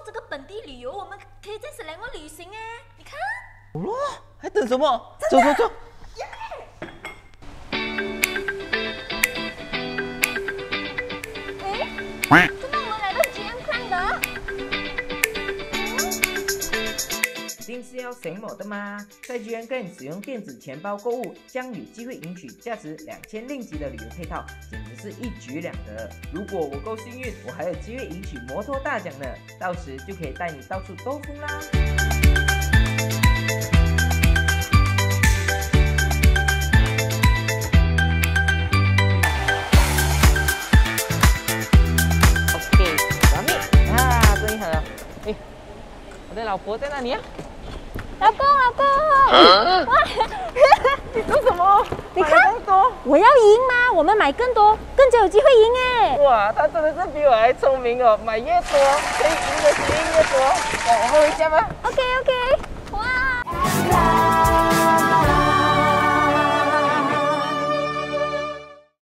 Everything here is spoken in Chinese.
这个本地旅游，我们可以在斯兰湾旅行哎，你看。 好咯，还等什么？走走走。 哎，怎么我们来到 GM Crank 的？ 一定是要醒目的吗？在 GM Crank 使用电子钱包购物，将有机会赢取价值2000令吉的旅游配套，简直是一举两得。如果我够幸运，我还有机会赢取摩托大奖呢，到时就可以带你到处兜风啦。OK， 完美啊，终于好了。哎，我的老婆在哪里啊？ 老公，老公，哇！ 你做什么？ 你看，我要赢吗？我们买更多，更加有机会赢哎！ 哇，他真的是比我还聪明哦，买越多可以赢的钱越多。我们回家吧。 OK。